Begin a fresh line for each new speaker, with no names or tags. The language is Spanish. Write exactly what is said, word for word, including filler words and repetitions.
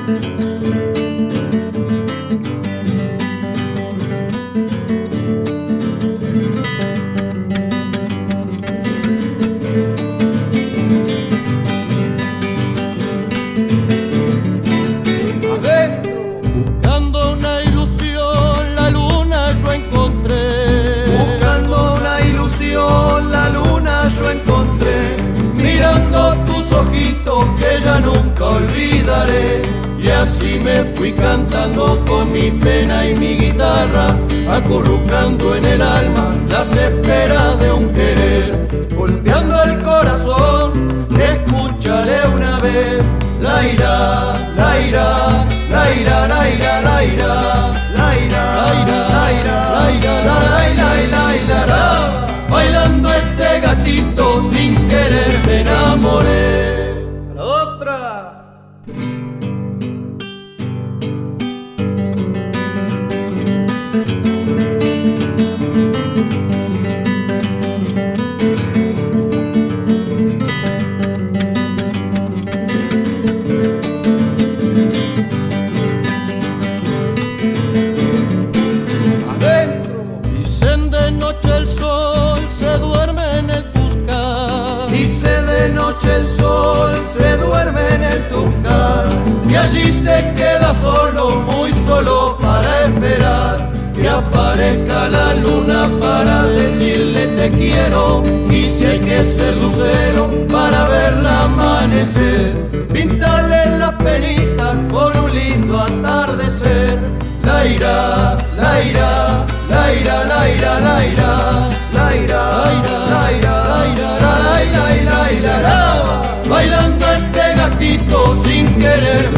Buscando una ilusión, la luna yo encontré.
Buscando una ilusión, la luna yo encontré.
Mirando tus ojitos que ya nunca olvidaré. Y así me fui cantando con mi pena y mi guitarra, acurrucando en el alma las esperas de un querer. Golpeando el corazón, escúchale una vez. La ira, la ira, la ira, la ira, la ira, la ira, la ira, la ira, la ira, la ira, la ira. Bailando este gatito sin querer me enamoré. La otra. Dicen de noche el sol se duerme en el Tuscar.
Dice de noche el sol se duerme en el Tuscar.
Y allí se queda solo, muy solo para esperar que aparezca la luna para decirle te quiero. Y si hay que ser lucero para verla amanecer, pintarle la penita con un lindo atardecer. La ira, la ira, la ira, la ira, la ira, la ira, la ira, la ira, la ira, la ira, la ira, bailando este gatito sin querer.